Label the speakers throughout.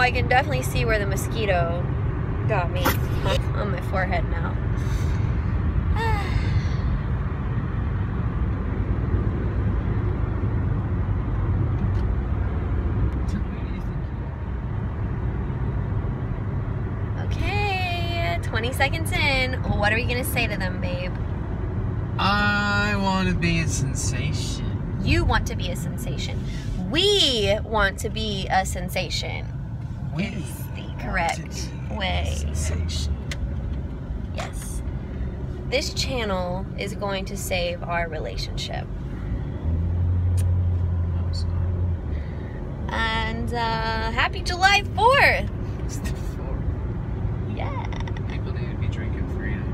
Speaker 1: I can definitely see where the mosquito got me on my forehead now. Okay, 20 seconds in. What are we gonna say to them, babe?
Speaker 2: I want to be a sensation.
Speaker 1: You want to be a sensation. We want to be a sensation. Is the correct way.
Speaker 2: Sensation.
Speaker 1: Yes. This channel is going to save our relationship. And happy July 4th!
Speaker 2: It's the 4th.
Speaker 1: Yeah.
Speaker 2: People need to be drinking freedom.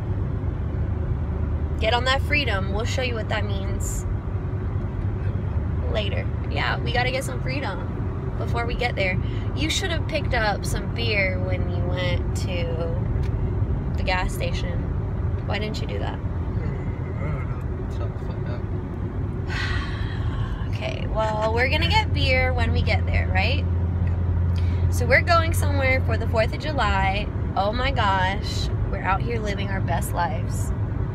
Speaker 1: Get on that freedom. We'll show you what that means later. Yeah, we gotta get some freedom before we get there. You should have picked up some beer when you went to the gas station. Why didn't you do that?
Speaker 2: I don't know. Shut the fuck up.
Speaker 1: Okay, well, we're gonna get beer when we get there, right? So we're going somewhere for the 4th of July. Oh my gosh, we're out here living our best lives.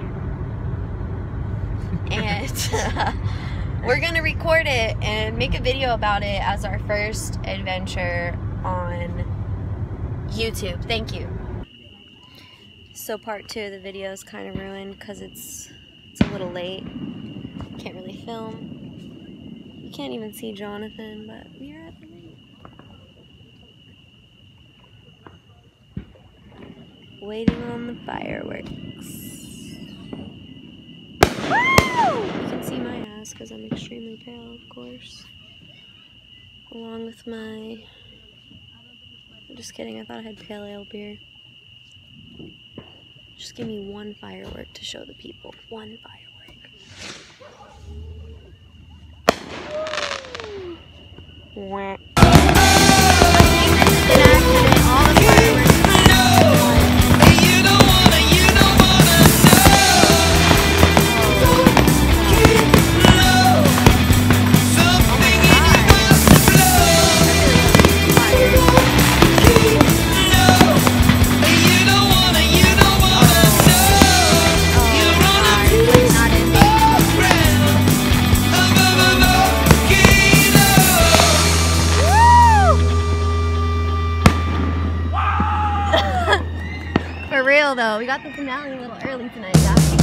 Speaker 1: And we're gonna record it and make a video about it as our first adventure on YouTube. Thank you. So part 2 of the video is kind of ruined because it's a little late. Can't really film. You can't even see Jonathan, but we are at the lake. Waiting on the fireworks. Woo! You can see my ass because I'm extremely pale, of course. Along with my... I'm just kidding, I thought I had pale ale beer. Just give me one firework to show the people. One firework. Wah. For real though, we got the finale a little early tonight, guys.